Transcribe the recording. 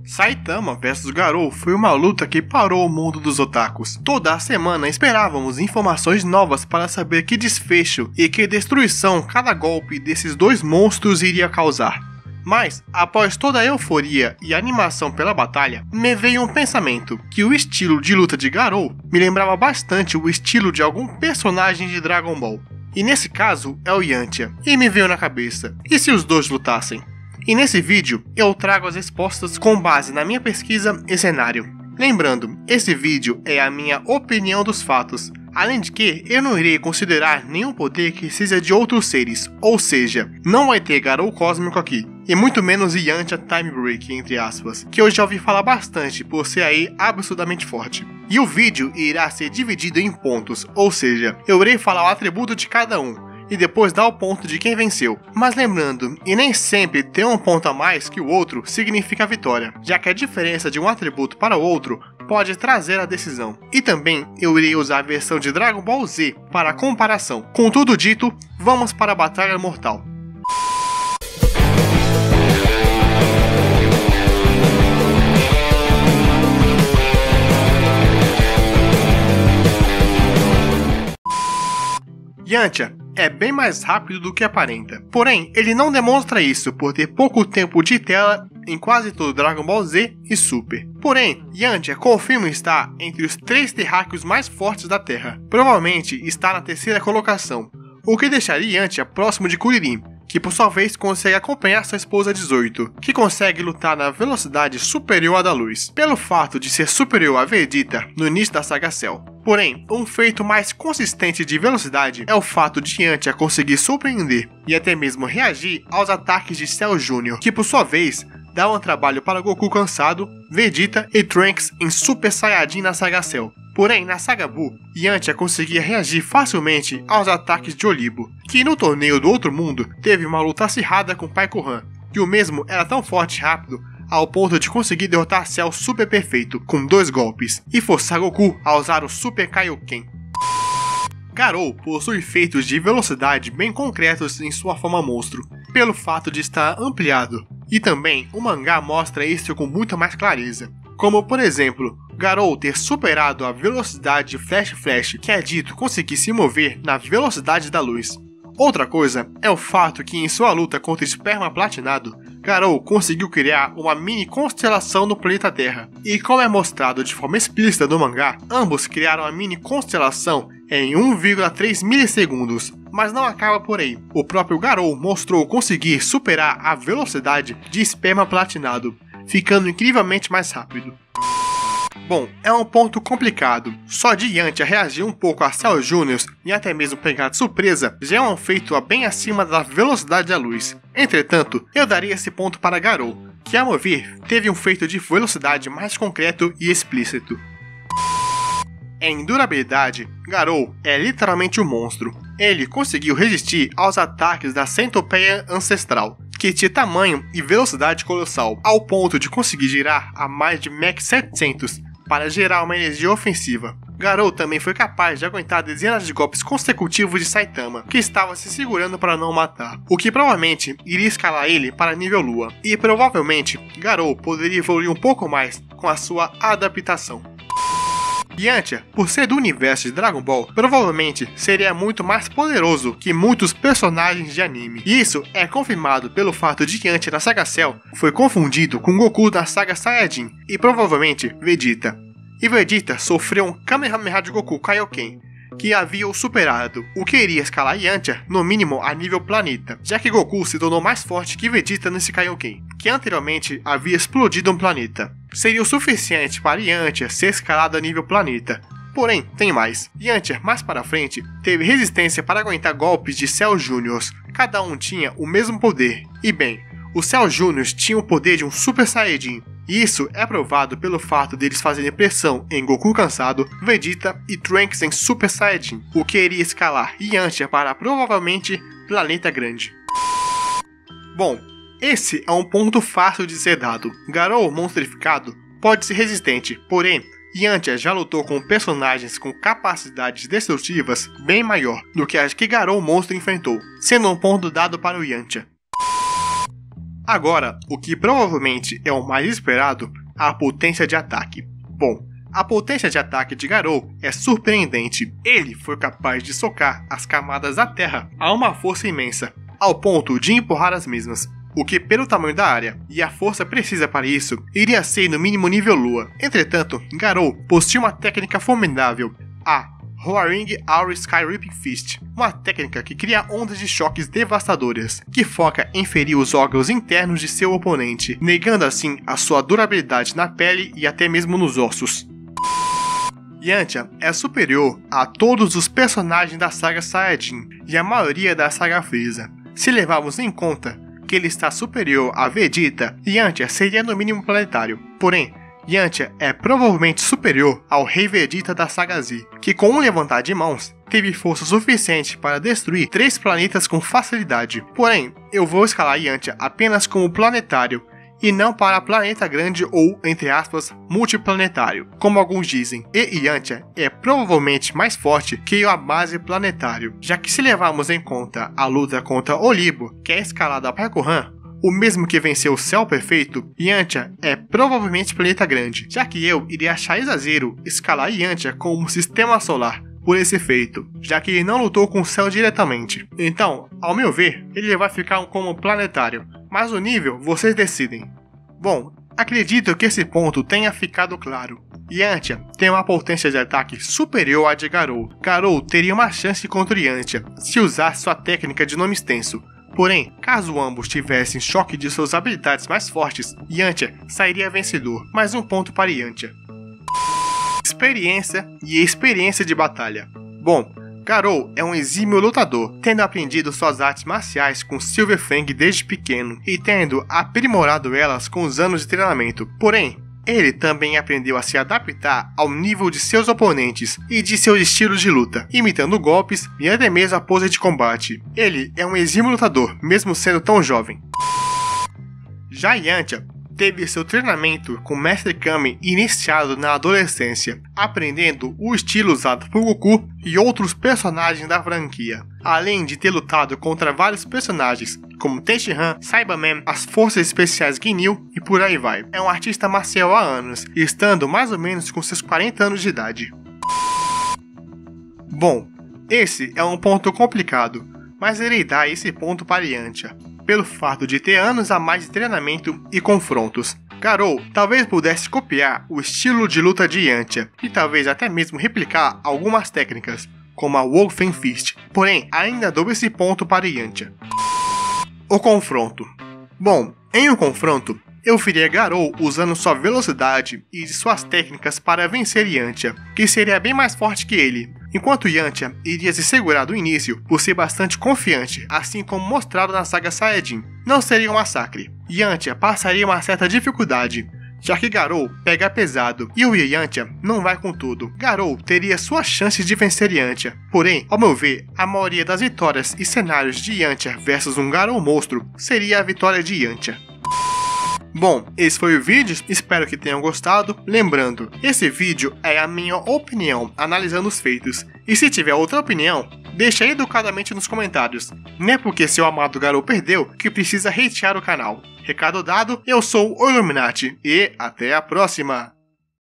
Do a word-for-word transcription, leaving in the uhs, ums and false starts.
Saitama versus Garou foi uma luta que parou o mundo dos otakus. Toda a semana esperávamos informações novas para saber que desfecho e que destruição cada golpe desses dois monstros iria causar. Mas, após toda a euforia e animação pela batalha, me veio um pensamento, que o estilo de luta de Garou me lembrava bastante o estilo de algum personagem de Dragon Ball. E nesse caso é o Yantia, e me veio na cabeça, e se os dois lutassem? E nesse vídeo eu trago as respostas com base na minha pesquisa e cenário. Lembrando, esse vídeo é a minha opinião dos fatos, além de que eu não irei considerar nenhum poder que seja de outros seres, ou seja, não vai ter Garou cósmico aqui, e muito menos Yantia Time Break, entre aspas, que eu já ouvi falar bastante por ser aí absurdamente forte. E o vídeo irá ser dividido em pontos, ou seja, eu irei falar o atributo de cada um, e depois dar o ponto de quem venceu. Mas lembrando, e nem sempre ter um ponto a mais que o outro significa vitória, já que a diferença de um atributo para o outro pode trazer a decisão. E também eu irei usar a versão de Dragon Ball Z para comparação. Com tudo dito, vamos para a Batalha Mortal. Yantia é bem mais rápido do que aparenta, porém ele não demonstra isso por ter pouco tempo de tela em quase todo Dragon Ball Z e Super. Porém, Yantia confirma estar entre os três terráqueos mais fortes da Terra, provavelmente está na terceira colocação, o que deixaria Yantia próximo de Kuririn, que por sua vez consegue acompanhar sua esposa dezoito, que consegue lutar na velocidade superior à da luz, pelo fato de ser superior a Vegeta no início da saga Cell. Porém, um feito mais consistente de velocidade é o fato de Yantia conseguir surpreender e até mesmo reagir aos ataques de Cell Júnior, que por sua vez dá um trabalho para Goku cansado, Vegeta e Trunks em Super Saiyajin na saga Cell. Porém, na saga Buu, Yantia conseguia reagir facilmente aos ataques de Olibo, que no torneio do Outro Mundo teve uma luta acirrada com Pai Gohan, e o mesmo era tão forte e rápido ao ponto de conseguir derrotar Cell super perfeito com dois golpes e forçar Goku a usar o Super Kaioken. Garou possui feitos de velocidade bem concretos em sua forma monstro, pelo fato de estar ampliado, e também o mangá mostra isso com muita mais clareza, como por exemplo, Garou ter superado a velocidade Flash Flash, que é dito conseguir se mover na velocidade da luz. Outra coisa é o fato que em sua luta contra Esperma Platinado, Garou conseguiu criar uma mini constelação no planeta Terra, e como é mostrado de forma explícita no mangá, ambos criaram a mini constelação em um vírgula três milissegundos. Mas não acaba por aí, o próprio Garou mostrou conseguir superar a velocidade de Esperma Platinado, ficando incrivelmente mais rápido. Bom, é um ponto complicado, só de Yantia reagir um pouco a Cell Júnior e até mesmo pegar de surpresa já é um feito bem acima da velocidade da luz. Entretanto, eu daria esse ponto para Garou, que a meu ver teve um feito de velocidade mais concreto e explícito. Em durabilidade, Garou é literalmente um monstro. Ele conseguiu resistir aos ataques da Centopeia Ancestral, que tinha tamanho e velocidade colossal, ao ponto de conseguir girar a mais de Mach setecentos para gerar uma energia ofensiva. Garou também foi capaz de aguentar dezenas de golpes consecutivos de Saitama, que estava se segurando para não matar, o que provavelmente iria escalar ele para nível Lua, e provavelmente Garou poderia evoluir um pouco mais com a sua adaptação. Yantia, por ser do universo de Dragon Ball, provavelmente seria muito mais poderoso que muitos personagens de anime. E isso é confirmado pelo fato de que Yantia na saga Cell foi confundido com Goku na saga Saiyajin e provavelmente Vegeta. E Vegeta sofreu um Kamehameha de Goku Kaioken, que havia o superado, o que iria escalar Yantia no mínimo a nível planeta, já que Goku se tornou mais forte que Vegeta nesse Kaioken, que anteriormente havia explodido um planeta. Seria o suficiente para Yantia ser escalado a nível planeta. Porém, tem mais. Yantia, mais para frente, teve resistência para aguentar golpes de Cell Júnior. Cada um tinha o mesmo poder. E bem, o Cell Júnior tinha o poder de um Super Saiyajin. E isso é provado pelo fato deles fazerem pressão em Goku cansado, Vegeta e Trunks em Super Saiyajin, o que iria escalar Yantia para provavelmente Planeta Grande. Bom, esse é um ponto fácil de ser dado. Garou monstrificado pode ser resistente, porém, Yantia já lutou com personagens com capacidades destrutivas bem maior do que as que Garou monstro enfrentou, sendo um ponto dado para o Yantia. Agora, o que provavelmente é o mais esperado, a potência de ataque. Bom, a potência de ataque de Garou é surpreendente. Ele foi capaz de socar as camadas da Terra a uma força imensa, ao ponto de empurrar as mesmas, o que pelo tamanho da área e a força precisa para isso, iria ser no mínimo nível Lua. Entretanto, Garou possui uma técnica formidável, a Roaring Aura Sky Ripping Fist, uma técnica que cria ondas de choques devastadoras, que foca em ferir os órgãos internos de seu oponente, negando assim a sua durabilidade na pele e até mesmo nos ossos. Yantia é superior a todos os personagens da saga Saiyajin e a maioria da saga Freeza. Se levarmos em conta que ele está superior a Vegeta, Yantia seria no mínimo planetário. Porém, Yantia é provavelmente superior ao Rei Vegeta da saga Z, que com um levantar de mãos, teve força suficiente para destruir três planetas com facilidade. Porém, eu vou escalar Yantia apenas como planetário, e não para planeta grande ou, entre aspas, multiplanetário, como alguns dizem. E Yantia é provavelmente mais forte que o base planetário, já que se levarmos em conta a luta contra Olibo, que é escalada para Gohan, o mesmo que venceu o Céu Perfeito, Yantia é provavelmente planeta grande, já que eu iria achar exagero escalar Yantia como sistema solar, por esse efeito, já que ele não lutou com o céu diretamente. Então, ao meu ver, ele vai ficar como planetário, mas o nível vocês decidem. Bom, acredito que esse ponto tenha ficado claro. Yantia tem uma potência de ataque superior à de Garou. Garou teria uma chance contra Yantia se usasse sua técnica de nome extenso. Porém, caso ambos tivessem choque de suas habilidades mais fortes, Yantia sairia vencedor. Mais um ponto para Yantia. Experiência e experiência de batalha. Bom, Garou é um exímio lutador, tendo aprendido suas artes marciais com Silver Fang desde pequeno e tendo aprimorado elas com os anos de treinamento. Porém, ele também aprendeu a se adaptar ao nível de seus oponentes e de seus estilos de luta, imitando golpes e até mesmo a pose de combate. Ele é um exímio lutador, mesmo sendo tão jovem. Já Yantia teve seu treinamento com Mestre Kami iniciado na adolescência, aprendendo o estilo usado por Goku e outros personagens da franquia, além de ter lutado contra vários personagens, como Tenshinhan, Cyberman, as Forças Especiais Ginyu e por aí vai. É um artista marcial há anos, estando mais ou menos com seus quarenta anos de idade. Bom, esse é um ponto complicado, mas irei dar esse ponto para Yantia, pelo fato de ter anos a mais de treinamento e confrontos. Garou talvez pudesse copiar o estilo de luta de Yantia, e talvez até mesmo replicar algumas técnicas, como a Wolfen Fist, porém ainda dou esse ponto para Yantia. O confronto. Bom, em um confronto, eu viria Garou usando sua velocidade e suas técnicas para vencer Yantia, que seria bem mais forte que ele, enquanto Yantia iria se segurar do início por ser bastante confiante, assim como mostrado na saga Saiyajin. Não seria um massacre. Yantia passaria uma certa dificuldade, já que Garou pega pesado e o Yantia não vai com tudo. Garou teria suas chances de vencer Yantia, porém, ao meu ver, a maioria das vitórias e cenários de Yantia versus um Garou monstro seria a vitória de Yantia. Bom, esse foi o vídeo, espero que tenham gostado. Lembrando, esse vídeo é a minha opinião, analisando os feitos. E se tiver outra opinião, deixa educadamente nos comentários. Não é porque seu amado Garou perdeu que precisa hatear o canal. Recado dado, eu sou o Illuminati e até a próxima!